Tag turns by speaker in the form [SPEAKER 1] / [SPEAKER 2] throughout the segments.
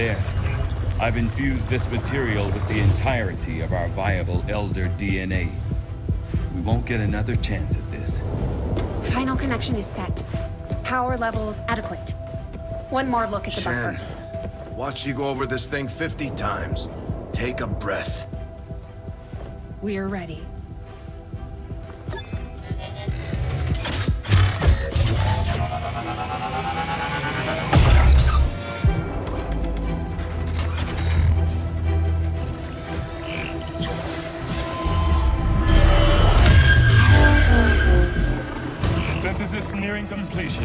[SPEAKER 1] There. I've infused this material with the entirety of our viable Elder DNA. We won't get another chance at this.
[SPEAKER 2] Final connection is set. Power levels adequate. One more look at the
[SPEAKER 3] Shen,
[SPEAKER 2] buffer.
[SPEAKER 3] watch you go over this thing 50 times. Take a breath.
[SPEAKER 2] We are ready.
[SPEAKER 1] Synthesis nearing completion.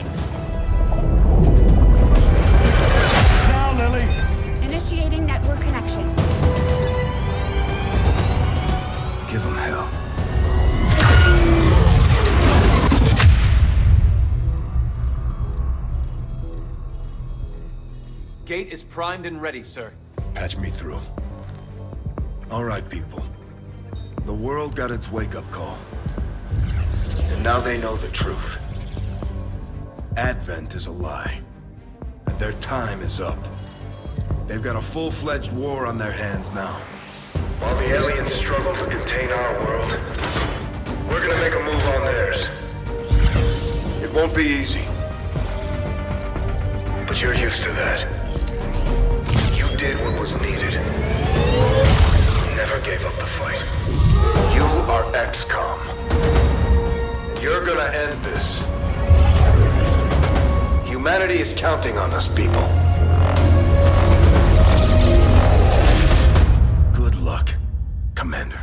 [SPEAKER 1] Now, Lily!
[SPEAKER 2] Initiating network connection.
[SPEAKER 3] Give him hell.
[SPEAKER 4] Gate is primed and ready, sir.
[SPEAKER 3] Patch me through. All right, people. The world got its wake-up call. And now they know the truth. Advent is a lie. And their time is up. They've got a full-fledged war on their hands now. While the aliens struggle to contain our world, we're gonna make a move on theirs. It won't be easy. But you're used to that. You did what was needed. Never gave up the fight. You are XCOM. And you're gonna end this. Humanity is counting on us, people. Good luck, Commander.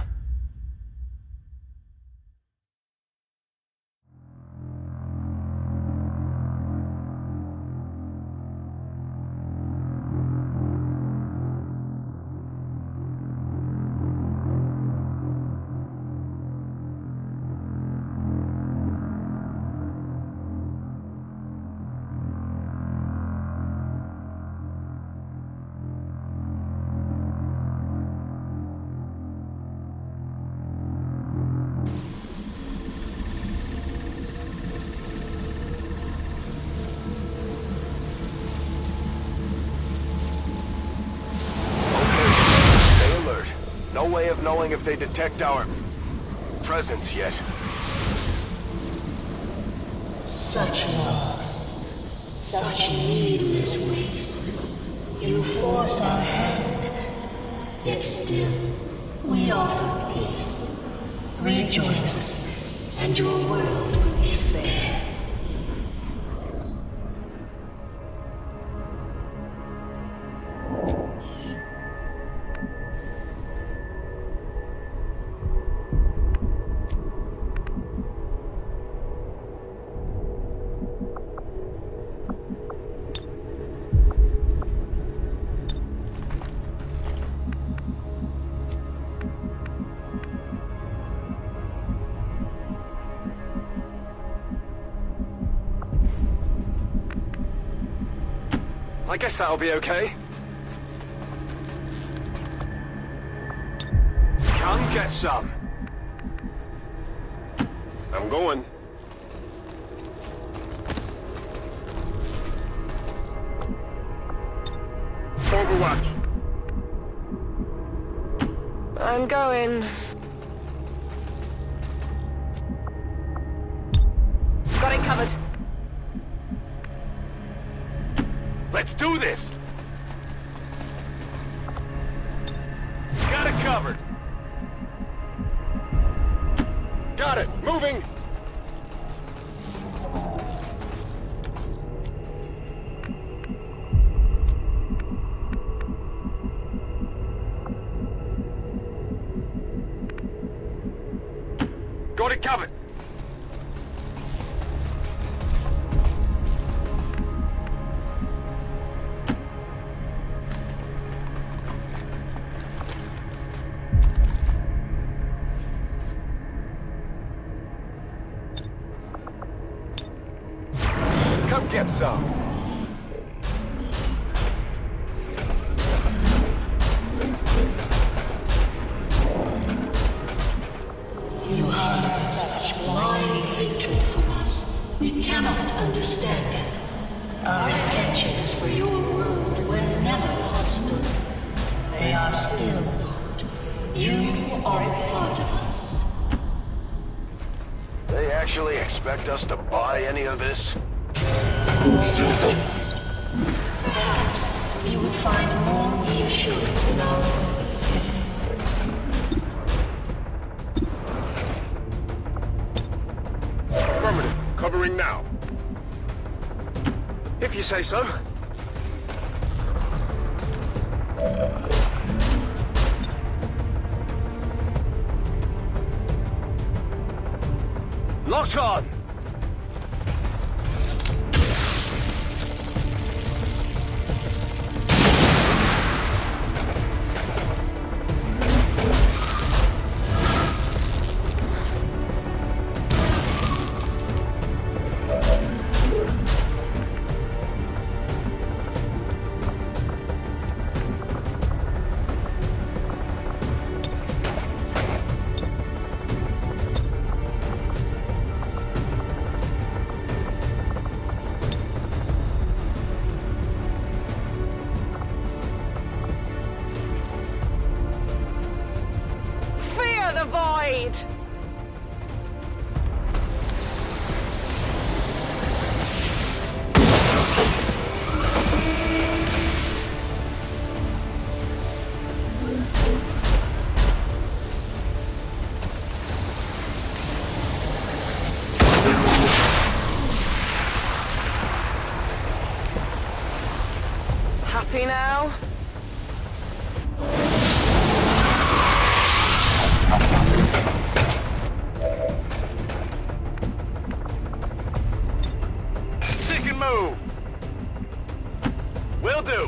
[SPEAKER 5] No way of knowing if they detect our presence yet.
[SPEAKER 6] Such loss, such needless waste. You force our hand, yet still we offer peace. Rejoin us, and your world will be spared.
[SPEAKER 5] I guess that'll be okay. Come get some. I'm going. Overwatch.
[SPEAKER 7] I'm going. Got it covered.
[SPEAKER 5] Let's do this! Got it covered! Got it! Moving! Got it covered! Come get some.
[SPEAKER 6] You harbor such blind hatred for us. We cannot understand it. Our intentions for your world were never possible. are a part of us.
[SPEAKER 5] They actually expect us to buy any of this?
[SPEAKER 6] Perhaps you will find more reassurance in our words.
[SPEAKER 5] Affirmative. Covering now. If you say so. Locked on!
[SPEAKER 7] The void! Happy now?
[SPEAKER 5] Move! Will do!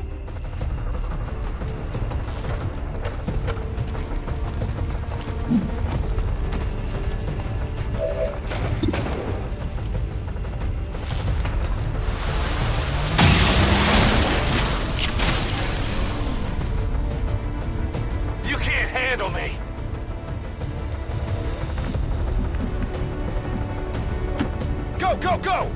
[SPEAKER 5] You can't handle me! Go, go, go!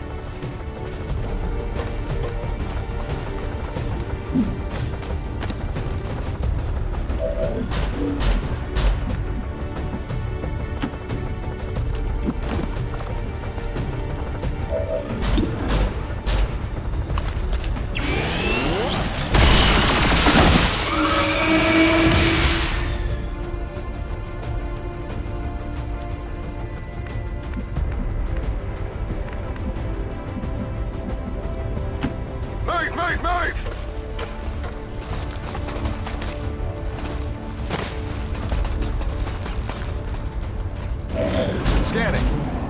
[SPEAKER 5] Move! Scanning.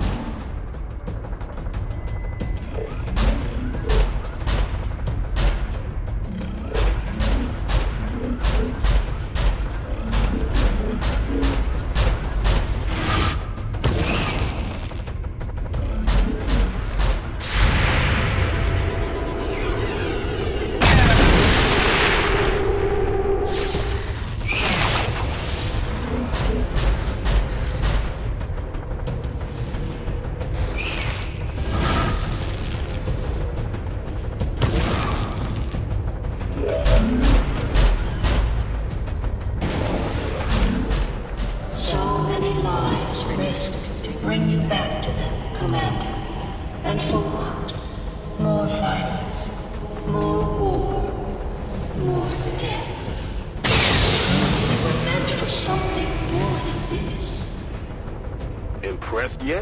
[SPEAKER 6] Bring you back to them, Commander. And for what? More violence, more war, more death. They were meant for something more than this.
[SPEAKER 5] Impressed yet?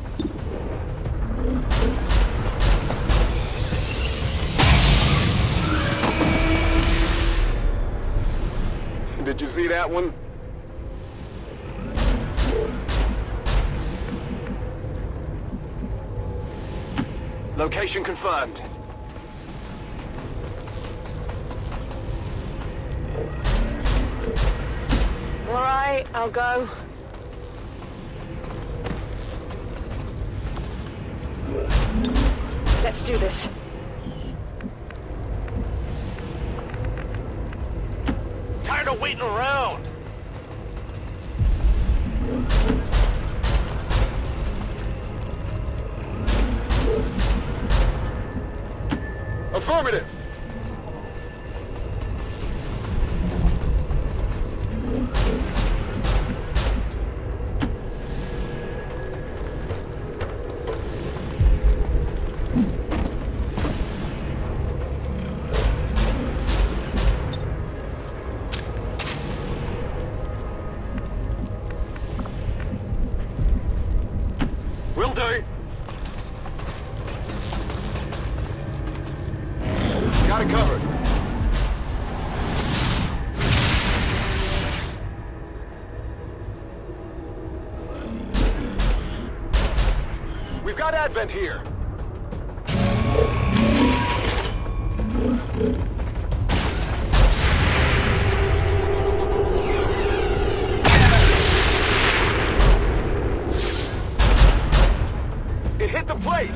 [SPEAKER 5] Did you see that one? Location confirmed.
[SPEAKER 7] All right, I'll go. Let's do this.
[SPEAKER 5] Tired of waiting around. Affirmative. vent here. It hit the plate!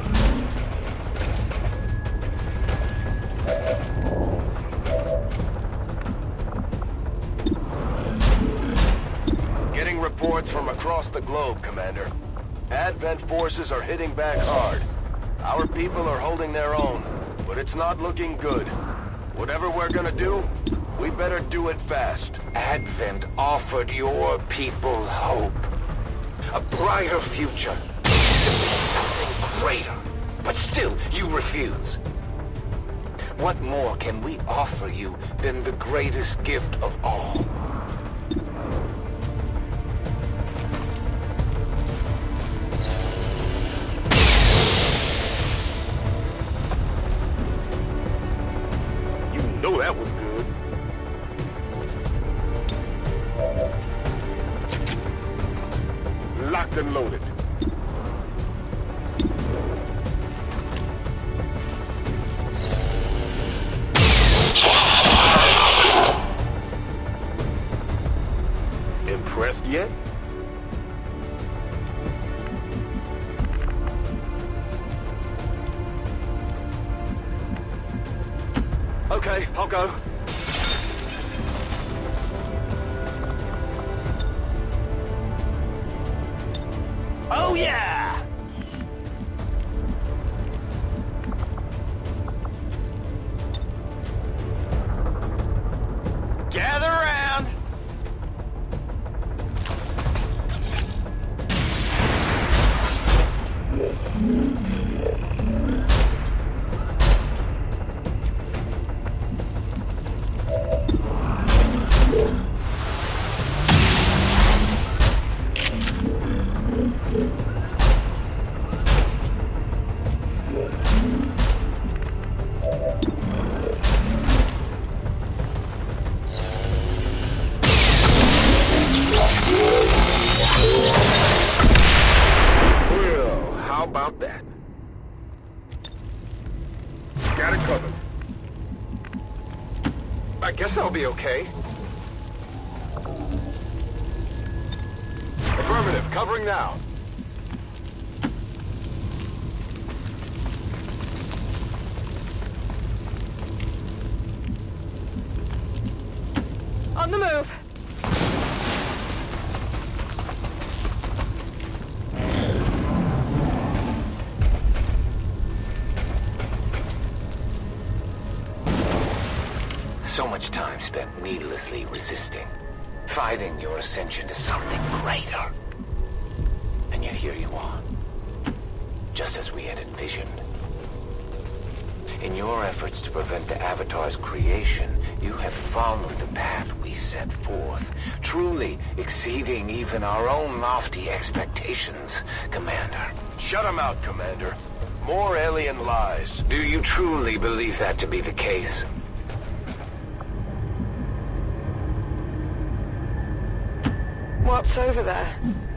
[SPEAKER 5] Getting reports from across the globe, Commander. Advent forces are hitting back hard. Our people are holding their own, but it's not looking good. Whatever we're gonna do, we better do it fast.
[SPEAKER 8] Advent offered your people hope. A brighter future. Something greater. But still, you refuse. What more can we offer you than the greatest gift of all?
[SPEAKER 5] You know that was good. Locked and loaded. Impressed yet? Okay, I'll go. Oh yeah! Gather around! Well, how about that? Got it covered. I guess I'll be okay. Affirmative, covering now.
[SPEAKER 7] On the move.
[SPEAKER 8] So much time spent needlessly resisting, fighting your ascension to something greater. And yet here you are, just as we had envisioned. In your efforts to prevent the Avatar's creation, you have followed the path we set forth, truly exceeding even our own lofty expectations, Commander.
[SPEAKER 5] Shut him out, Commander. More alien lies.
[SPEAKER 8] Do you truly believe that to be the case?
[SPEAKER 7] What's over there?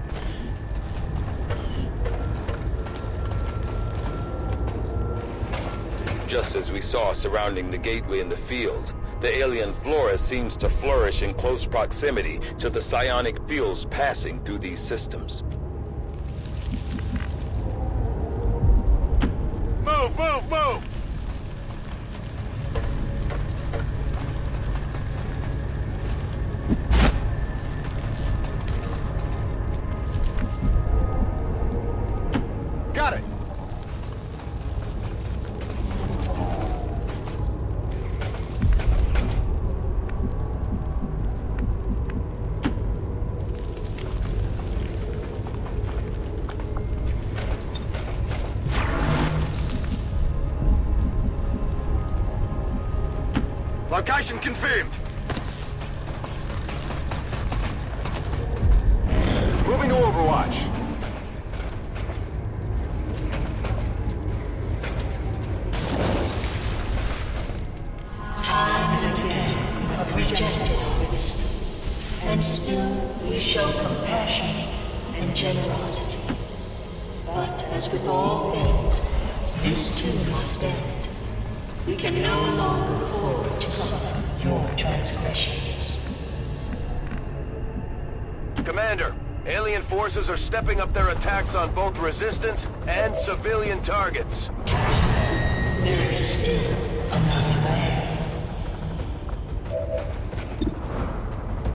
[SPEAKER 1] Just as we saw surrounding the gateway in the field, the alien flora seems to flourish in close proximity to the psionic fields passing through these systems.
[SPEAKER 5] Move, move, move! Got it! Location confirmed. Moving to Overwatch.
[SPEAKER 6] Time and again we have rejected our wisdom, and still we show compassion and generosity. But as with all things, this too must end. We can no longer afford to suffer your transgressions.
[SPEAKER 5] Commander, alien forces are stepping up their attacks on both resistance and civilian targets.
[SPEAKER 6] There is still another way.